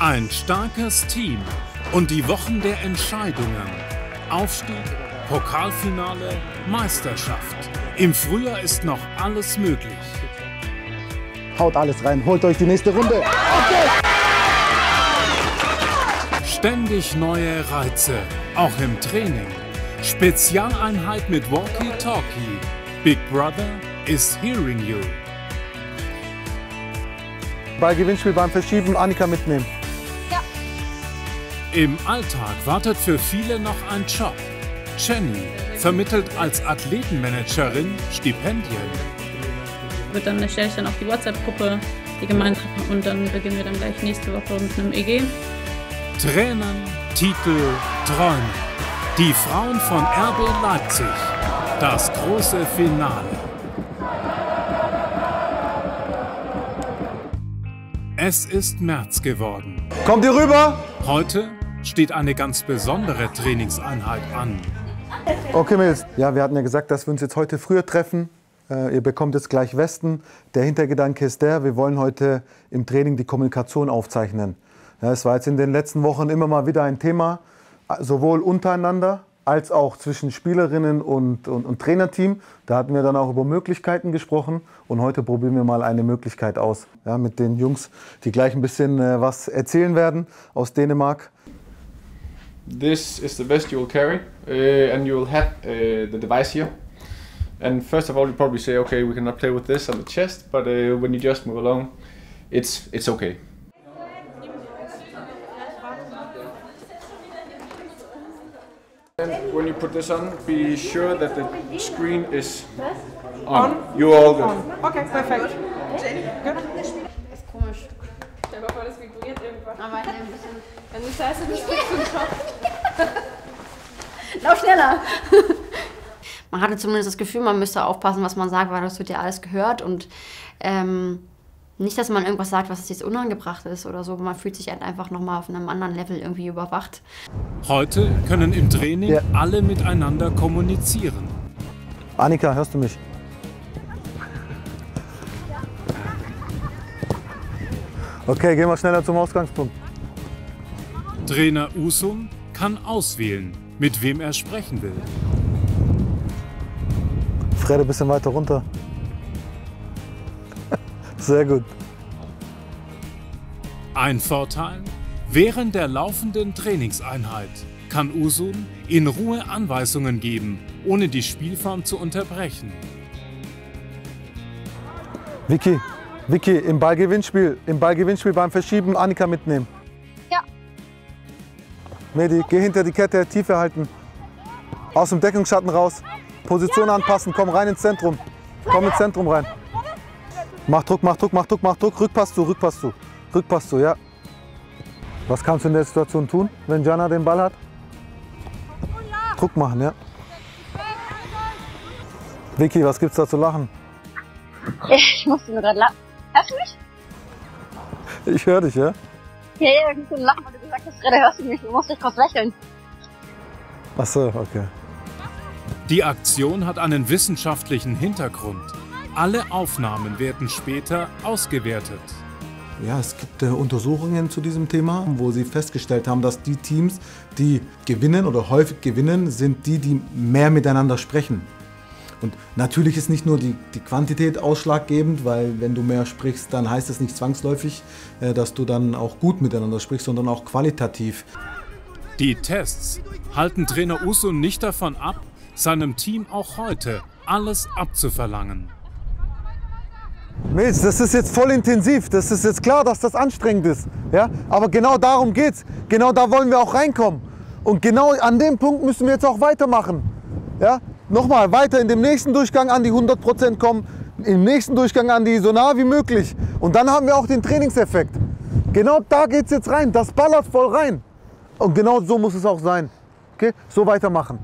Ein starkes Team und die Wochen der Entscheidungen. Aufstieg, Pokalfinale, Meisterschaft. Im Frühjahr ist noch alles möglich. Haut alles rein, holt euch die nächste Runde. Okay. Ständig neue Reize, auch im Training. Spezialeinheit mit Walkie-Talkie. Big Brother is hearing you. Bei Gewinnspiel beim Verschieben Annika mitnehmen. Ja. Im Alltag wartet für viele noch ein Job. Jenny vermittelt als Athletenmanagerin Stipendien. Dann erstelle ich dann auch die WhatsApp-Gruppe, die gemeinsam, und dann beginnen wir dann gleich nächste Woche mit einem EG. Tränen, Titel, Träume. Die Frauen von RB Leipzig. Das große Finale. Es ist März geworden. Kommt ihr rüber? Heute steht eine ganz besondere Trainingseinheit an. Okay, Mädels. Ja, wir hatten ja gesagt, dass wir uns jetzt heute früher treffen. Ihr bekommt jetzt gleich Westen. Der Hintergedanke ist der, wir wollen heute im Training die Kommunikation aufzeichnen. Ja, es war jetzt in den letzten Wochen immer mal wieder ein Thema, sowohl untereinander als auch zwischen Spielerinnen und Trainerteam. Da hatten wir dann auch über Möglichkeiten gesprochen und heute probieren wir mal eine Möglichkeit aus. Ja, mit den Jungs, die gleich ein bisschen was erzählen werden aus Dänemark. This is the vest you will carry and you will have the device here. And first of all you probably say, okay, we cannot play with this on the chest, but when you just move along, it's okay. And when you put this on, be sure that the screen is on. You're all good. Okay, perfekt. Gut. Das ist komisch. Stell dir mal vor, das vibriert irgendwann. Aber ein bisschen. Wenn du scheiße bist, kriegst du einen Schock. Lauf schneller! Man hatte zumindest das Gefühl, man müsste aufpassen, was man sagt, weil das wird ja alles gehört. Und nicht, dass man irgendwas sagt, was jetzt unangebracht ist oder so. Man fühlt sich halt einfach nochmal auf einem anderen Level irgendwie überwacht. Heute können im Training alle miteinander kommunizieren. Annika, hörst du mich? Okay, gehen wir schneller zum Ausgangspunkt. Trainer Usun kann auswählen, mit wem er sprechen will. Fred, ein bisschen weiter runter. Sehr gut. Ein Vorteil: Während der laufenden Trainingseinheit kann Usun in Ruhe Anweisungen geben, ohne die Spielform zu unterbrechen. Vicky, im Ballgewinnspiel beim Verschieben Annika mitnehmen. Ja. Medi, geh hinter die Kette, Tiefe halten. Aus dem Deckungsschatten raus. Position anpassen, komm rein ins Zentrum. Komm ins Zentrum rein. Mach Druck, mach Druck, mach Druck, mach Druck. Rückpass zu, Rückpass zu. Rückpass zu, ja. Was kannst du in der Situation tun, wenn Jana den Ball hat? Druck machen, ja. Vicky, was gibt's da zu lachen? Ich musste nur gerade lachen. Hörst du mich? Ich höre dich, ja? Ja, ich musste nur lachen, weil du gesagt hast, Fred, hörst du mich? Du musst dich kurz lächeln. Ach so, okay. Die Aktion hat einen wissenschaftlichen Hintergrund. Alle Aufnahmen werden später ausgewertet. Ja, es gibt Untersuchungen zu diesem Thema, wo sie festgestellt haben, dass die Teams, die gewinnen oder häufig gewinnen, sind die, die mehr miteinander sprechen. Und natürlich ist nicht nur die Quantität ausschlaggebend, weil wenn du mehr sprichst, dann heißt es nicht zwangsläufig, dass du dann auch gut miteinander sprichst, sondern auch qualitativ. Die Tests halten Trainer Usun nicht davon ab, seinem Team auch heute alles abzuverlangen. Mädels, das ist jetzt voll intensiv. Das ist jetzt klar, dass das anstrengend ist. Ja? Aber genau darum geht's. Genau da wollen wir auch reinkommen. Und genau an dem Punkt müssen wir jetzt auch weitermachen. Ja? Nochmal, weiter in dem nächsten Durchgang an die 100% kommen, im nächsten Durchgang an die so nah wie möglich. Und dann haben wir auch den Trainingseffekt. Genau da geht's jetzt rein. Das ballert voll rein. Und genau so muss es auch sein. Okay? So weitermachen.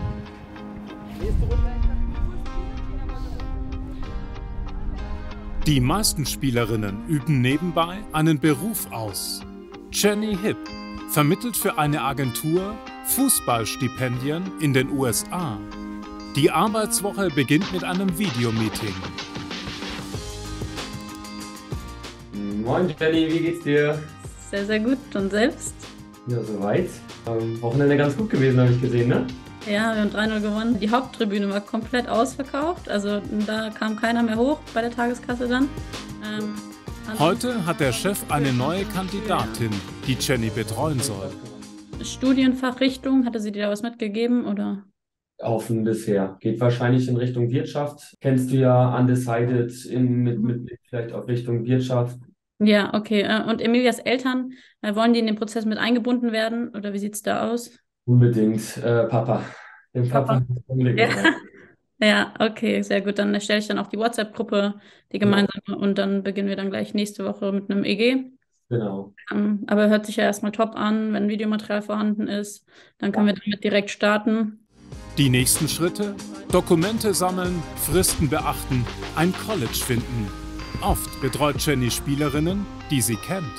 Die meisten Spielerinnen üben nebenbei einen Beruf aus. Jenny Hipp vermittelt für eine Agentur Fußballstipendien in den USA. Die Arbeitswoche beginnt mit einem Videomeeting. Moin Jenny, wie geht's dir? Sehr, sehr gut. Und selbst? Ja, soweit. Wochenende ganz gut gewesen, habe ich gesehen, ne? Ja, wir haben 3-0 gewonnen. Die Haupttribüne war komplett ausverkauft. Also da kam keiner mehr hoch bei der Tageskasse dann. Heute hat der Chef eine neue Kandidatin, die Jenny betreuen soll. Studienfachrichtung, hatte sie dir da was mitgegeben, oder? Offen bisher. Geht wahrscheinlich in Richtung Wirtschaft. Kennst du ja Undecided mit Blick vielleicht auf Richtung Wirtschaft. Ja, okay. Und Emilias Eltern, wollen die in den Prozess mit eingebunden werden? Oder wie sieht es da aus? Unbedingt. Papa. Den Papa. Ja. Ja, okay, sehr gut. Dann erstelle ich dann auch die WhatsApp-Gruppe, die gemeinsame, und dann beginnen wir dann gleich nächste Woche mit einem EG. Genau. Aber hört sich ja erstmal top an, wenn Videomaterial vorhanden ist. Dann können wir damit direkt starten. Die nächsten Schritte? Dokumente sammeln, Fristen beachten, ein College finden. Oft betreut Jenny Spielerinnen, die sie kennt.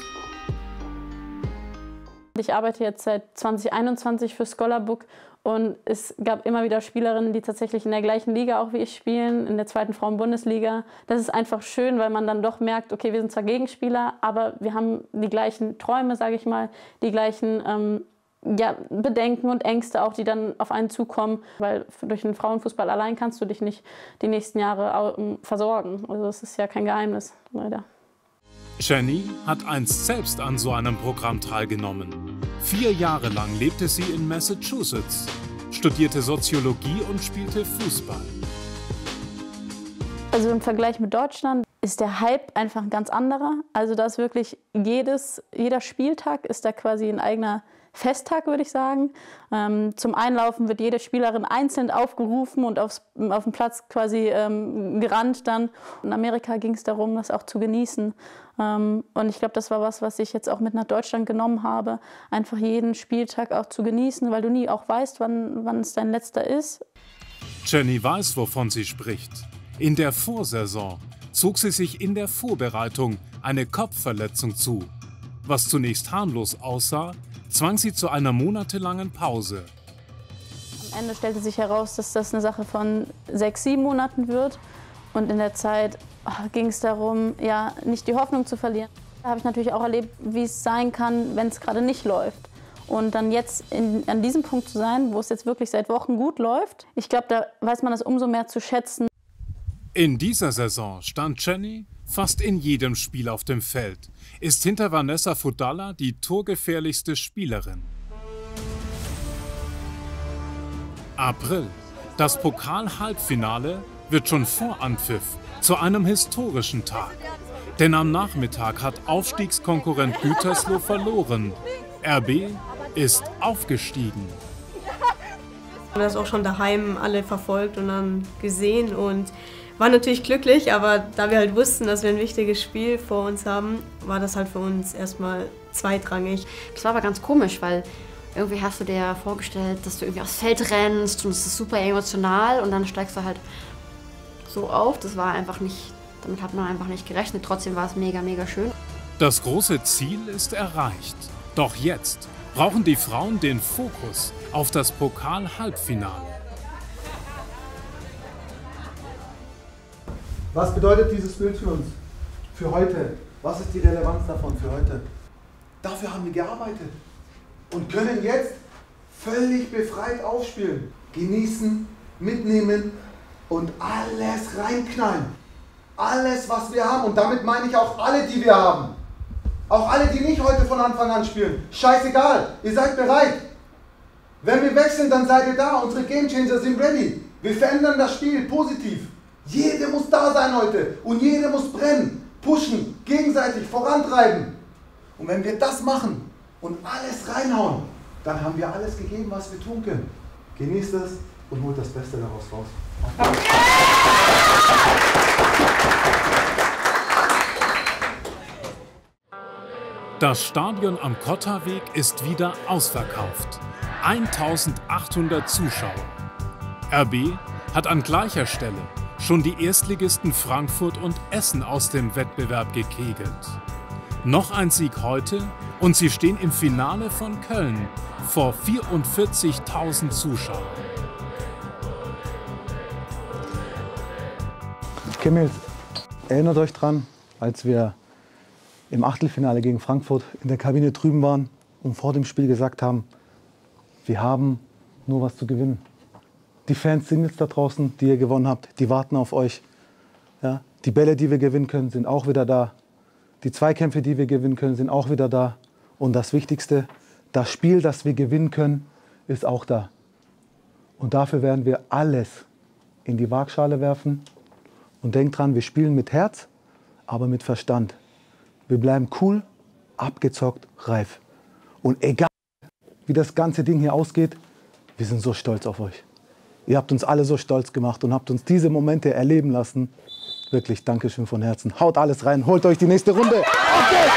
Ich arbeite jetzt seit 2021 für Scholarbook und es gab immer wieder Spielerinnen, die tatsächlich in der gleichen Liga auch wie ich spielen, in der 2. Frauen-Bundesliga. Das ist einfach schön, weil man dann doch merkt, okay, wir sind zwar Gegenspieler, aber wir haben die gleichen Träume, sage ich mal, die gleichen Bedenken und Ängste auch, die dann auf einen zukommen, weil durch den Frauenfußball allein kannst du dich nicht die nächsten Jahre versorgen. Also das ist ja kein Geheimnis, leider. Jenny hat einst selbst an so einem Programm teilgenommen. 4 Jahre lang lebte sie in Massachusetts, studierte Soziologie und spielte Fußball. Also im Vergleich mit Deutschland ist der Hype einfach ein ganz anderer. Also da ist wirklich jeder Spieltag ist da quasi ein eigener Festtag, würde ich sagen. Zum Einlaufen wird jede Spielerin einzeln aufgerufen und auf dem Platz quasi gerannt dann. In Amerika ging es darum, das auch zu genießen. Und ich glaube, das war was ich jetzt auch mit nach Deutschland genommen habe. Einfach jeden Spieltag auch zu genießen, weil du nie auch weißt, wann es dein letzter ist. Jenny weiß, wovon sie spricht. In der Vorsaison zog sie sich in der Vorbereitung eine Kopfverletzung zu. Was zunächst harmlos aussah, zwang sie zu einer monatelangen Pause. Am Ende stellte sich heraus, dass das eine Sache von 6-7 Monaten wird. Und in der Zeit ging es darum, ja, nicht die Hoffnung zu verlieren. Da habe ich natürlich auch erlebt, wie es sein kann, wenn es gerade nicht läuft. Und dann jetzt an diesem Punkt zu sein, wo es jetzt wirklich seit Wochen gut läuft, ich glaube, da weiß man das umso mehr zu schätzen. In dieser Saison stand Jenny fast in jedem Spiel auf dem Feld, ist hinter Vanessa Fudalla die torgefährlichste Spielerin. April. Das Pokal-Halbfinale wird schon vor Anpfiff zu einem historischen Tag. Denn am Nachmittag hat Aufstiegskonkurrent Gütersloh verloren. RB ist aufgestiegen. Wir haben das auch schon daheim alle verfolgt und dann gesehen und waren natürlich glücklich, aber da wir halt wussten, dass wir ein wichtiges Spiel vor uns haben, war das halt für uns erstmal zweitrangig. Das war aber ganz komisch, weil irgendwie hast du dir vorgestellt, dass du irgendwie aufs Feld rennst und es ist super emotional und dann steigst du halt so auf. Das war einfach nicht, damit hat man einfach nicht gerechnet. Trotzdem war es mega, mega schön. Das große Ziel ist erreicht. Doch jetzt brauchen die Frauen den Fokus auf das Pokal-Halbfinale. Was bedeutet dieses Bild für uns? Für heute? Was ist die Relevanz davon für heute? Dafür haben wir gearbeitet und können jetzt völlig befreit aufspielen. Genießen, mitnehmen und alles reinknallen. Alles, was wir haben. Und damit meine ich auch alle, die wir haben. Auch alle, die nicht heute von Anfang an spielen. Scheißegal, ihr seid bereit. Wenn wir wechseln, dann seid ihr da. Unsere Gamechanger sind ready. Wir verändern das Spiel positiv. Jede muss da sein heute und jede muss brennen, pushen, gegenseitig vorantreiben. Und wenn wir das machen und alles reinhauen, dann haben wir alles gegeben, was wir tun können. Genießt es und holt das Beste daraus raus. Das Stadion am Kotterweg ist wieder ausverkauft. 1800 Zuschauer. RB hat an gleicher Stelle schon die Erstligisten Frankfurt und Essen aus dem Wettbewerb gekegelt. Noch ein Sieg heute und sie stehen im Finale von Köln vor 44.000 Zuschauern. Kimmels, erinnert euch dran, als wir im Achtelfinale gegen Frankfurt in der Kabine drüben waren und vor dem Spiel gesagt haben, wir haben nur was zu gewinnen. Die Fans sind jetzt da draußen, die ihr gewonnen habt, die warten auf euch. Ja, die Bälle, die wir gewinnen können, sind auch wieder da. Die Zweikämpfe, die wir gewinnen können, sind auch wieder da. Und das Wichtigste, das Spiel, das wir gewinnen können, ist auch da. Und dafür werden wir alles in die Waagschale werfen. Und denkt dran, wir spielen mit Herz, aber mit Verstand. Wir bleiben cool, abgezockt, reif. Und egal, wie das ganze Ding hier ausgeht, wir sind so stolz auf euch. Ihr habt uns alle so stolz gemacht und habt uns diese Momente erleben lassen. Wirklich, Dankeschön von Herzen. Haut alles rein, holt euch die nächste Runde. Okay.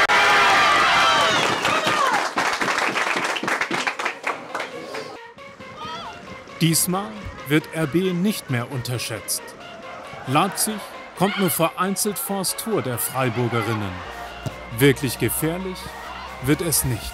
Diesmal wird RB nicht mehr unterschätzt. Leipzig kommt nur vereinzelt vors Tor der Freiburgerinnen. Wirklich gefährlich wird es nicht.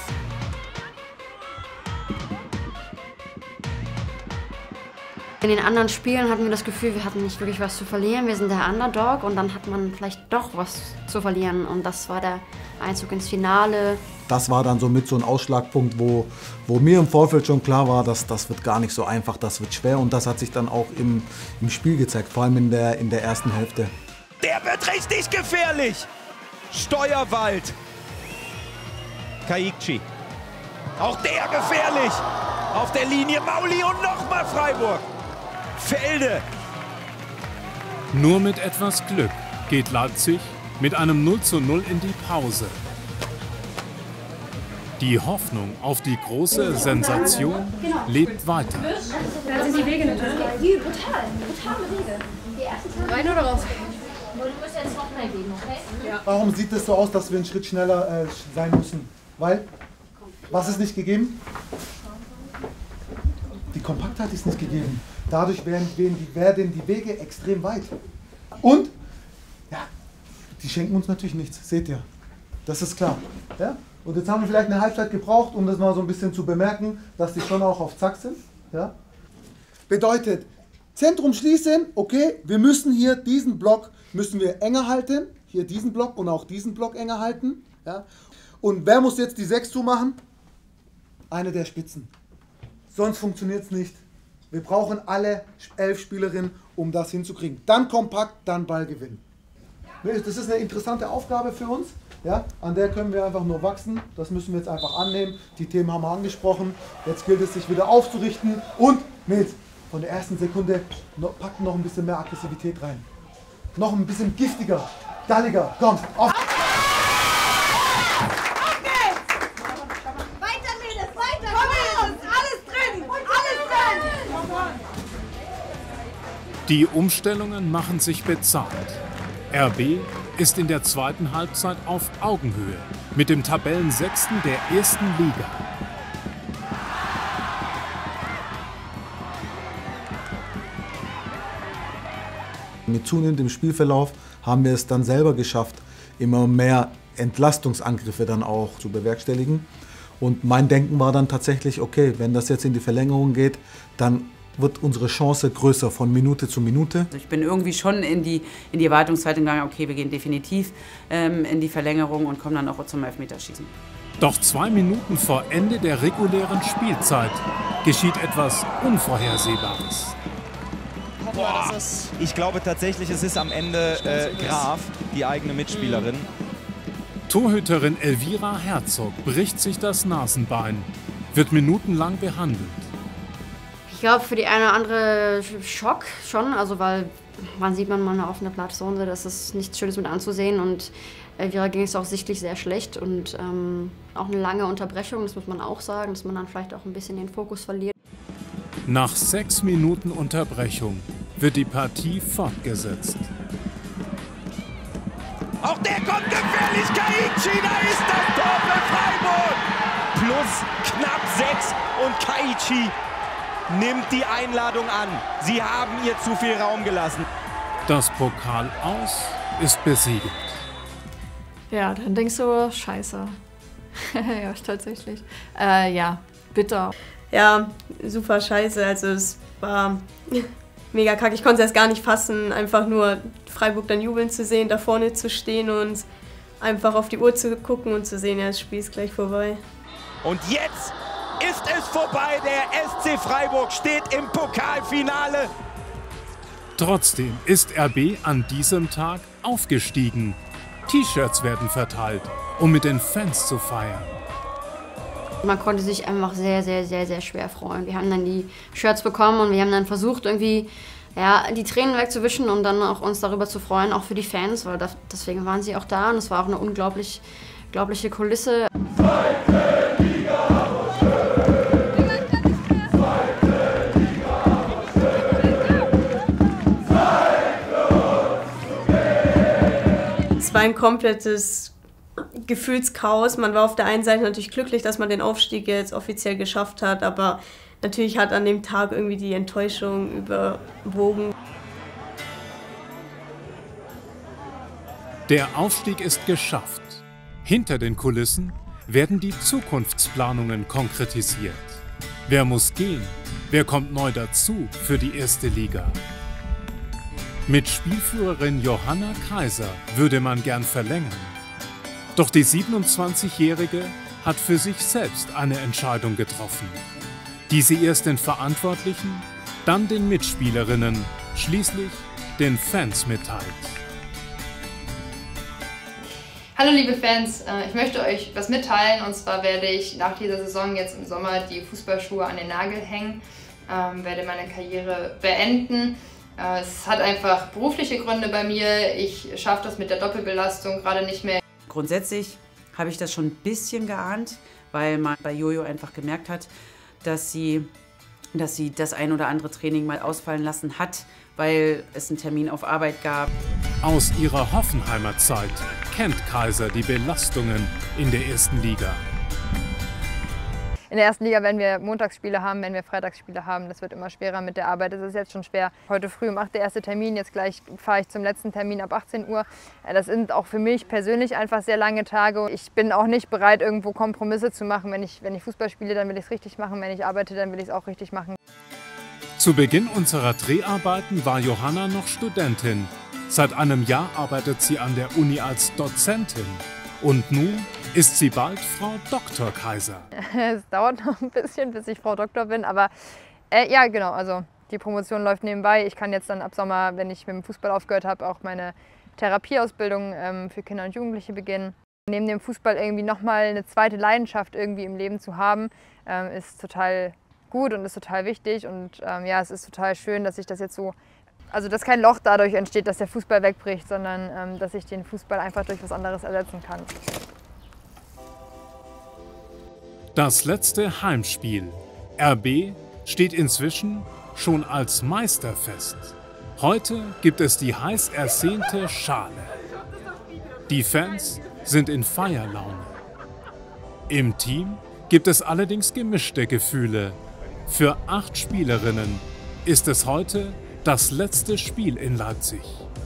In den anderen Spielen hatten wir das Gefühl, wir hatten nicht wirklich was zu verlieren. Wir sind der Underdog und dann hat man vielleicht doch was zu verlieren. Und das war der Einzug ins Finale. Das war dann so mit so ein Ausschlagpunkt, wo mir im Vorfeld schon klar war, dass das wird gar nicht so einfach, das wird schwer. Und das hat sich dann auch im Spiel gezeigt, vor allem in der ersten Hälfte. Der wird richtig gefährlich. Steuerwald. Kaichi. Auch der gefährlich. Auf der Linie Mauli und nochmal Freiburg. Felde. Nur mit etwas Glück geht Leipzig mit einem 0:0 in die Pause. Die Hoffnung auf die große Sensation lebt weiter. Da sind die Wege natürlich. Brutale Wege. Rein oder raus? Du musst jetzt noch mehr geben, okay? Ja. Warum sieht es so aus, dass wir einen Schritt schneller sein müssen? Weil, was ist nicht gegeben? Die Kompaktheit ist nicht gegeben. Dadurch werden die Wege extrem weit. Und, ja, die schenken uns natürlich nichts, seht ihr. Das ist klar. Ja? Und jetzt haben wir vielleicht eine Halbzeit gebraucht, um das mal so ein bisschen zu bemerken, dass die schon auch auf Zack sind. Ja? Bedeutet, Zentrum schließen, okay, wir müssen hier diesen Block müssen wir enger halten. Hier diesen Block und auch diesen Block enger halten. Ja? Und wer muss jetzt die 6 zumachen? Eine der Spitzen. Sonst funktioniert es nicht. Wir brauchen alle 11 Spielerinnen, um das hinzukriegen. Dann kompakt, dann Ballgewinn. Das ist eine interessante Aufgabe für uns. Ja? An der können wir einfach nur wachsen. Das müssen wir jetzt einfach annehmen. Die Themen haben wir angesprochen. Jetzt gilt es, sich wieder aufzurichten. Und Mädels, von der ersten Sekunde packen noch ein bisschen mehr Aggressivität rein. Noch ein bisschen giftiger, galliger. Komm, auf! Die Umstellungen machen sich bezahlt. RB ist in der zweiten Halbzeit auf Augenhöhe mit dem Tabellensechsten der ersten Liga. Mit zunehmendem Spielverlauf haben wir es dann selber geschafft, immer mehr Entlastungsangriffe dann auch zu bewerkstelligen. Und mein Denken war dann tatsächlich, okay, wenn das jetzt in die Verlängerung geht, dann wird unsere Chance größer von Minute zu Minute. Ich bin irgendwie schon in die Erwartungszeit gegangen, okay, wir gehen definitiv in die Verlängerung und kommen dann auch zum Elfmeterschießen. Doch 2 Minuten vor Ende der regulären Spielzeit geschieht etwas Unvorhersehbares. Boah, ich glaube tatsächlich, es ist am Ende Graf, die eigene Mitspielerin. Torhüterin Elvira Herzog bricht sich das Nasenbein, wird minutenlang behandelt. Ich glaube, für die eine oder andere Schock schon, also weil man sieht man mal eine offene Platzsonde, das ist nichts Schönes mit anzusehen und Elvira ging es auch sichtlich sehr schlecht und auch eine lange Unterbrechung, das muss man auch sagen, dass man dann vielleicht auch ein bisschen den Fokus verliert. Nach 6 Minuten Unterbrechung wird die Partie fortgesetzt. Auch der kommt gefährlich, Kaichi, da ist das Tor für Freiburg! Plus knapp 6 und Kaichi nimmt die Einladung an. Sie haben ihr zu viel Raum gelassen. Das Pokal aus ist besiegelt. Ja, dann denkst du, scheiße. Ja, tatsächlich. Ja, bitter. Ja, super scheiße. Also es war mega kacke. Ich konnte es erst gar nicht fassen, einfach nur Freiburg dann jubeln zu sehen, da vorne zu stehen und einfach auf die Uhr zu gucken und zu sehen, ja, das Spiel ist gleich vorbei. Und jetzt ist es vorbei. Der SC Freiburg steht im Pokalfinale. Trotzdem ist RB an diesem Tag aufgestiegen. T-Shirts werden verteilt, um mit den Fans zu feiern. Man konnte sich einfach sehr, sehr, sehr, sehr schwer freuen. Wir haben dann die Shirts bekommen und wir haben dann versucht, irgendwie die Tränen wegzuwischen und dann auch uns darüber zu freuen, auch für die Fans, weil deswegen waren sie auch da und es war auch eine unglaubliche Kulisse. Es war ein komplettes Gefühlschaos. Man war auf der einen Seite natürlich glücklich, dass man den Aufstieg jetzt offiziell geschafft hat, aber natürlich hat an dem Tag irgendwie die Enttäuschung überwogen. Der Aufstieg ist geschafft. Hinter den Kulissen werden die Zukunftsplanungen konkretisiert. Wer muss gehen? Wer kommt neu dazu für die erste Liga? Mit Spielführerin Johanna Kaiser würde man gern verlängern. Doch die 27-Jährige hat für sich selbst eine Entscheidung getroffen, die sie erst den Verantwortlichen, dann den Mitspielerinnen, schließlich den Fans mitteilt. Hallo liebe Fans, ich möchte euch was mitteilen, und zwar werde ich nach dieser Saison jetzt im Sommer die Fußballschuhe an den Nagel hängen, werde meine Karriere beenden. Es hat einfach berufliche Gründe bei mir, ich schaffe das mit der Doppelbelastung gerade nicht mehr. Grundsätzlich habe ich das schon ein bisschen geahnt, weil man bei Jojo einfach gemerkt hat, dass sie das ein oder andere Training mal ausfallen lassen hat, weil es einen Termin auf Arbeit gab. Aus ihrer Hoffenheimer Zeit kennt Kaiser die Belastungen in der ersten Liga. In der ersten Liga werden wir Montagsspiele haben, wenn wir Freitagsspiele haben. Das wird immer schwerer mit der Arbeit. Das ist jetzt schon schwer. Heute früh um 8 der erste Termin, jetzt gleich fahre ich zum letzten Termin ab 18 Uhr. Das sind auch für mich persönlich einfach sehr lange Tage. Ich bin auch nicht bereit, irgendwo Kompromisse zu machen. Wenn ich Fußball spiele, dann will ich es richtig machen. Wenn ich arbeite, dann will ich es auch richtig machen. Zu Beginn unserer Dreharbeiten war Johanna noch Studentin. Seit einem Jahr arbeitet sie an der Uni als Dozentin. Und nun ist sie bald Frau Dr. Kaiser. Es dauert noch ein bisschen, bis ich Frau Doktor bin, aber ja genau, also die Promotion läuft nebenbei. Ich kann jetzt dann ab Sommer, wenn ich mit dem Fußball aufgehört habe, auch meine Therapieausbildung für Kinder und Jugendliche beginnen. Neben dem Fußball irgendwie nochmal eine zweite Leidenschaft irgendwie im Leben zu haben, ist total gut und ist total wichtig, und ja, es ist total schön, dass ich das jetzt so, also dass kein Loch dadurch entsteht, dass der Fußball wegbricht, sondern dass ich den Fußball einfach durch was anderes ersetzen kann. Das letzte Heimspiel. RB steht inzwischen schon als Meister fest. Heute gibt es die heiß ersehnte Schale. Die Fans sind in Feierlaune. Im Team gibt es allerdings gemischte Gefühle. Für 8 Spielerinnen ist es heute das letzte Spiel in Leipzig.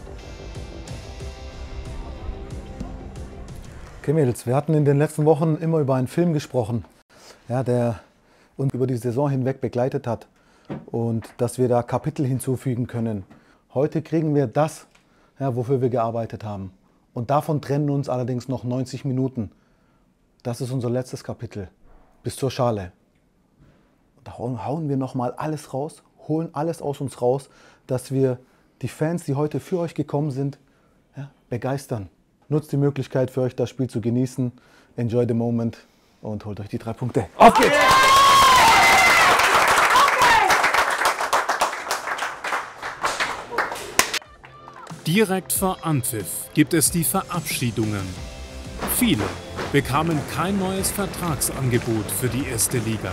Okay Mädels, wir hatten in den letzten Wochen immer über einen Film gesprochen, ja, der uns über die Saison hinweg begleitet hat, und dass wir da Kapitel hinzufügen können. Heute kriegen wir das, ja, wofür wir gearbeitet haben. Und davon trennen uns allerdings noch 90 Minuten. Das ist unser letztes Kapitel, bis zur Schale. Da hauen wir nochmal alles raus, holen alles aus uns raus, dass wir die Fans, die heute für euch gekommen sind, ja, begeistern. Nutzt die Möglichkeit für euch, das Spiel zu genießen. Enjoy the moment und holt euch die 3 Punkte. Auf geht's! Direkt vor Anpfiff gibt es die Verabschiedungen. Viele bekamen kein neues Vertragsangebot für die erste Liga.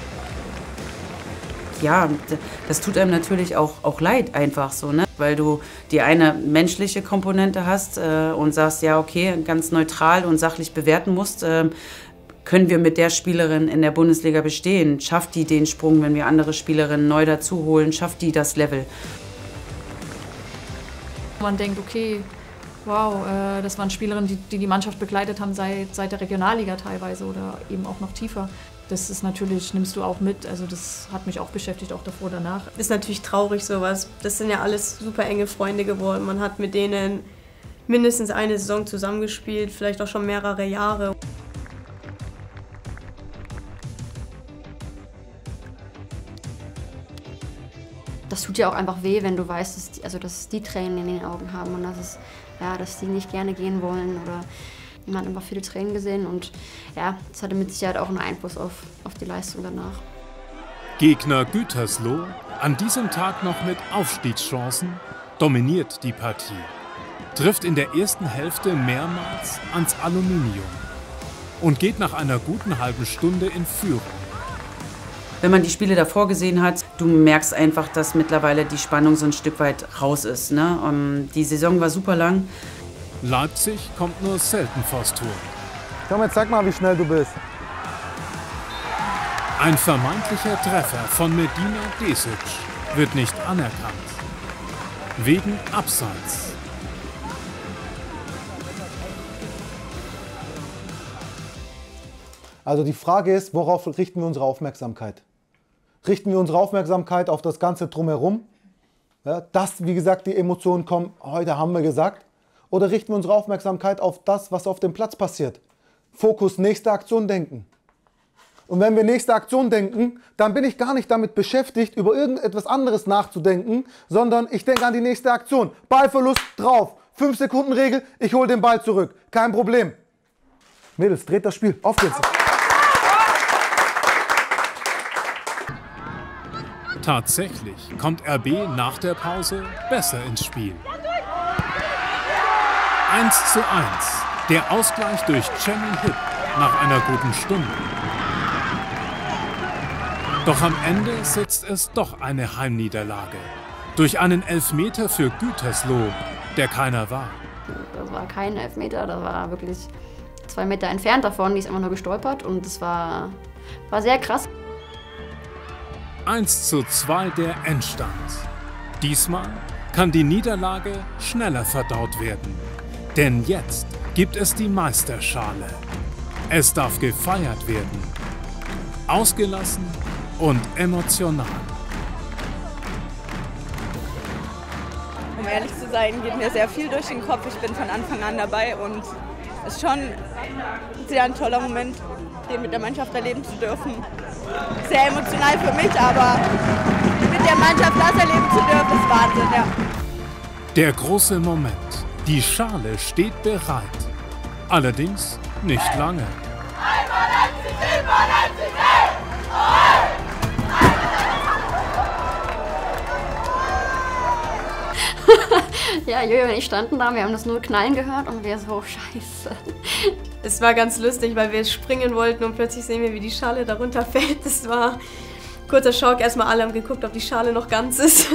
Ja, das tut einem natürlich auch leid einfach so, ne? Weil du die eine menschliche Komponente hast und sagst, ja okay, ganz neutral und sachlich bewerten musst, können wir mit der Spielerin in der Bundesliga bestehen? Schafft die den Sprung, wenn wir andere Spielerinnen neu dazu holen? Schafft die das Level? Man denkt, okay, wow, das waren Spielerinnen, die Mannschaft begleitet haben seit der Regionalliga teilweise oder eben auch noch tiefer. Das ist natürlich, nimmst du auch mit, also das hat mich auch beschäftigt, auch davor, danach. Ist natürlich traurig sowas, das sind ja alles super enge Freunde geworden, man hat mit denen mindestens eine Saison zusammengespielt, vielleicht auch schon mehrere Jahre. Das tut ja auch einfach weh, wenn du weißt, dass die Tränen in den Augen haben und dass die nicht gerne gehen wollen oder man hat einfach viele Tränen gesehen und ja, das hatte mit Sicherheit auch einen Einfluss auf die Leistung danach. Gegner Gütersloh, an diesem Tag noch mit Aufstiegschancen, dominiert die Partie, trifft in der ersten Hälfte mehrmals ans Aluminium und geht nach einer guten halben Stunde in Führung. Wenn man die Spiele davor gesehen hat, du merkst einfach, dass mittlerweile die Spannung so ein Stück weit raus ist, ne? Die Saison war super lang. Leipzig kommt nur selten vors Tor. Komm, jetzt sag mal, wie schnell du bist. Ein vermeintlicher Treffer von Medina Desic wird nicht anerkannt. Wegen Abseits. Also die Frage ist, worauf richten wir unsere Aufmerksamkeit? Richten wir unsere Aufmerksamkeit auf das Ganze drumherum? Ja, dass, wie gesagt, die Emotionen kommen, heute haben wir gesagt. Oder richten wir unsere Aufmerksamkeit auf das, was auf dem Platz passiert? Fokus, nächste Aktion denken. Und wenn wir nächste Aktion denken, dann bin ich gar nicht damit beschäftigt, über irgendetwas anderes nachzudenken, sondern ich denke an die nächste Aktion. Ballverlust drauf, 5-Sekunden-Regel, ich hole den Ball zurück. Kein Problem. Mädels, dreht das Spiel. Auf geht's. Tatsächlich kommt RB nach der Pause besser ins Spiel. 1:1, der Ausgleich durch Jenny Hipp nach einer guten Stunde. Doch am Ende setzt es doch eine Heimniederlage. Durch einen Elfmeter für Gütersloh, der keiner war. Das war kein Elfmeter, das war wirklich 2 Meter entfernt davon, die ist einfach nur gestolpert und das war sehr krass. 1:2 der Endstand. Diesmal kann die Niederlage schneller verdaut werden. Denn jetzt gibt es die Meisterschale. Es darf gefeiert werden. Ausgelassen und emotional. Um ehrlich zu sein, geht mir sehr viel durch den Kopf. Ich bin von Anfang an dabei und es ist schon sehr ein toller Moment, den mit der Mannschaft erleben zu dürfen. Sehr emotional für mich, aber mit der Mannschaft das erleben zu dürfen, ist Wahnsinn, ja. Der große Moment. Die Schale steht bereit. Allerdings nicht lange. Ja, Jojo und ich standen da, wir haben das nur knallen gehört und wir so, scheiße. Es war ganz lustig, weil wir springen wollten und plötzlich sehen wir, wie die Schale darunter fällt. Das war kurzer Schock. Erstmal alle haben geguckt, ob die Schale noch ganz ist.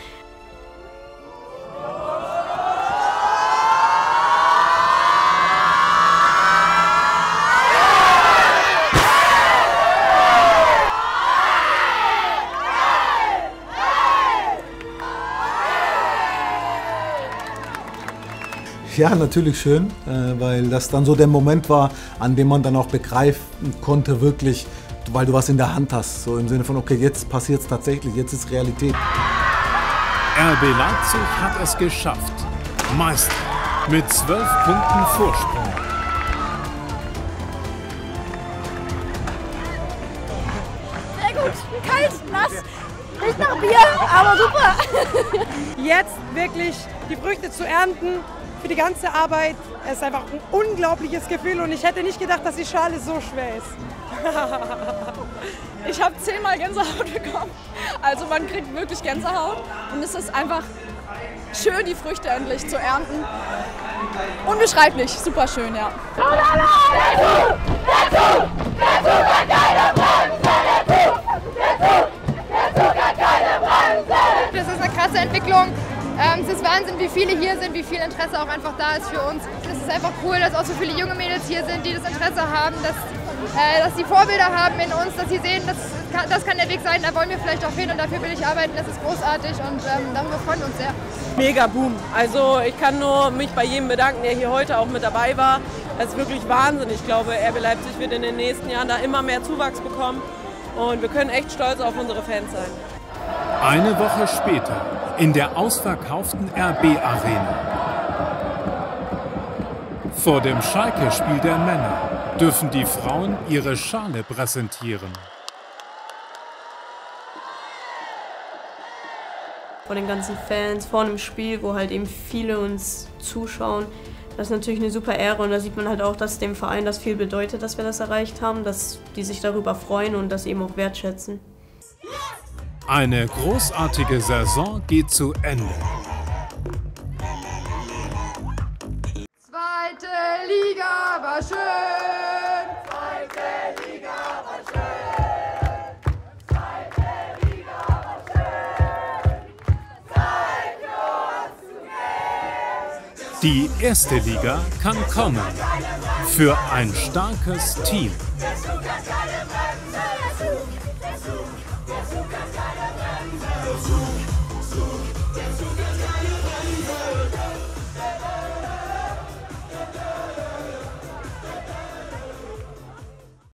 Ja, natürlich schön, weil das dann so der Moment war, an dem man dann auch begreifen konnte, wirklich, weil du was in der Hand hast. So im Sinne von, okay, jetzt passiert es tatsächlich, jetzt ist Realität. RB Leipzig hat es geschafft. Meister mit 12 Punkten Vorsprung. Sehr gut, kalt, nass, nicht nach Bier, aber super. Jetzt wirklich die Früchte zu ernten für die ganze Arbeit, es ist einfach ein unglaubliches Gefühl und ich hätte nicht gedacht, dass die Schale so schwer ist. Ich habe 10-mal Gänsehaut bekommen, also man kriegt wirklich Gänsehaut und es ist einfach schön, die Früchte endlich zu ernten. Unbeschreiblich, super schön, ja. Das ist eine krasse Entwicklung. Es ist Wahnsinn, wie viele hier sind, wie viel Interesse auch einfach da ist für uns. Es ist einfach cool, dass auch so viele junge Mädels hier sind, die das Interesse haben, dass die Vorbilder haben in uns, dass sie sehen, das kann der Weg sein, da wollen wir vielleicht auch hin und dafür will ich arbeiten. Das ist großartig und darüber freuen wir uns sehr. Mega Boom. Also ich kann nur mich bei jedem bedanken, der hier heute auch mit dabei war. Das ist wirklich Wahnsinn. Ich glaube, RB Leipzig wird in den nächsten Jahren da immer mehr Zuwachs bekommen und wir können echt stolz auf unsere Fans sein. Eine Woche später in der ausverkauften RB-Arena. Vor dem Schalke-Spiel der Männer dürfen die Frauen ihre Schale präsentieren. Vor den ganzen Fans, vor einem Spiel, wo halt eben viele uns zuschauen. Das ist natürlich eine super Ehre und da sieht man halt auch, dass dem Verein das viel bedeutet, dass wir das erreicht haben, dass die sich darüber freuen und das eben auch wertschätzen. Eine großartige Saison geht zu Ende. Zweite Liga war schön. Zweite Liga war schön. Zweite Liga war schön. Zeit für uns. Die erste Liga kann kommen. Für ein starkes Team. Der Zug kann keine Bremse.